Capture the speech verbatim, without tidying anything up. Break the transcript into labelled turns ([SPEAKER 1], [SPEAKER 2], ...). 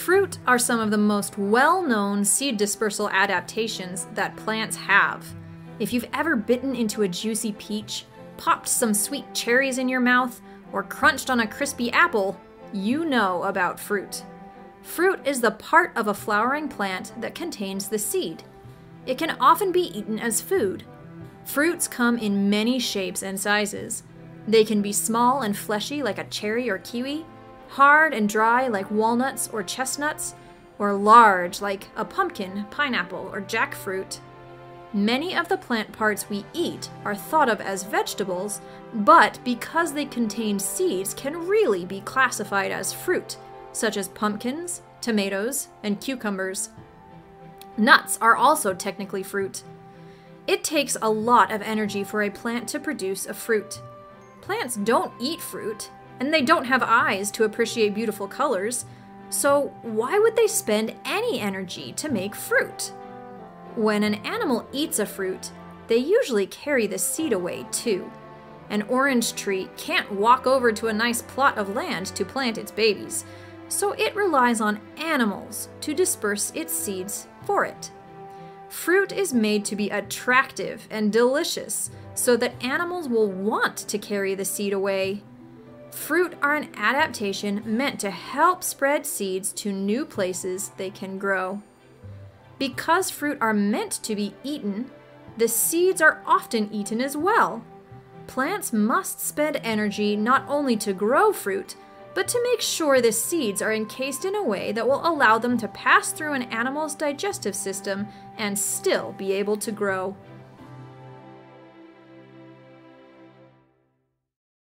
[SPEAKER 1] Fruit are some of the most well-known seed dispersal adaptations that plants have. If you've ever bitten into a juicy peach, popped some sweet cherries in your mouth, or crunched on a crispy apple, you know about fruit. Fruit is the part of a flowering plant that contains the seed. It can often be eaten as food. Fruits come in many shapes and sizes. They can be small and fleshy like a cherry or kiwi, hard and dry like walnuts or chestnuts, or large like a pumpkin, pineapple, or jackfruit. Many of the plant parts we eat are thought of as vegetables, but because they contain seeds can really be classified as fruit, such as pumpkins, tomatoes, and cucumbers. Nuts are also technically fruit. It takes a lot of energy for a plant to produce a fruit. Plants don't eat fruit, and they don't have eyes to appreciate beautiful colors, so why would they spend any energy to make fruit? When an animal eats a fruit, they usually carry the seed away too. An orange tree can't walk over to a nice plot of land to plant its babies, so it relies on animals to disperse its seeds for it. Fruit is made to be attractive and delicious so that animals will want to carry the seed away. Fruit are an adaptation meant to help spread seeds to new places they can grow. Because fruit are meant to be eaten, the seeds are often eaten as well. Plants must spend energy not only to grow fruit, but to make sure the seeds are encased in a way that will allow them to pass through an animal's digestive system and still be able to grow.